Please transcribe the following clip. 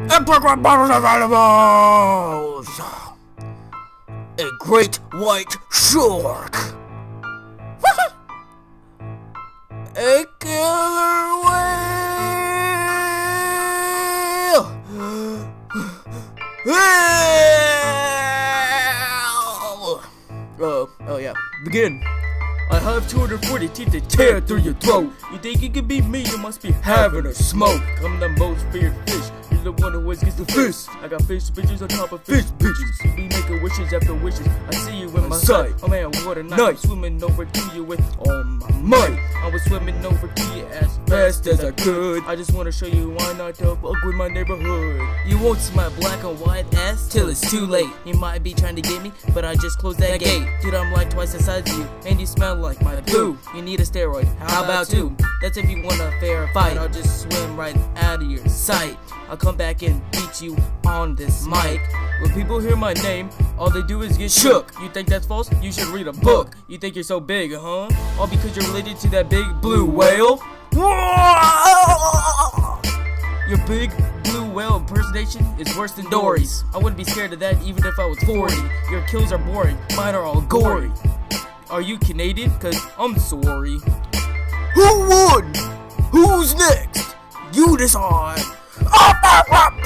Infrequent bottles of animals! A great white shark! A killer whale! Oh yeah, begin. I have 240 teeth that tear through your throat. You think you can beat me? You must be having a smoke. I'm the most feared fish. You're the one who always gets the fish. I got fish bitches on top of fish bitches. You be making wishes after wishes. I see you in my sight. Oh man, what a night. I'm swimming over to you with all my might. I was swimming over to you as fast as I could. I just want to show you why not to fuck with my neighborhood. You won't see my black and white ass till it's too late. You might be trying to get me, but I just closed that gate. Dude, I'm like twice the size of you, and you smell like my poo. You need a steroid, how about two? That's if you want a fair fight. I'll just swim right out of your sight. I'll come back and beat you on this mic. When people hear my name, all they do is get shook. You think that's false? You should read a book. You think you're so big, huh? All because you're related to that big blue whale? Your big blue whale impersonation is worse than Dory's. I wouldn't be scared of that even if I was 40. Your kills are boring, mine are all gory. Are you Canadian? Cause I'm sorry. Who won? Who's next? You decide.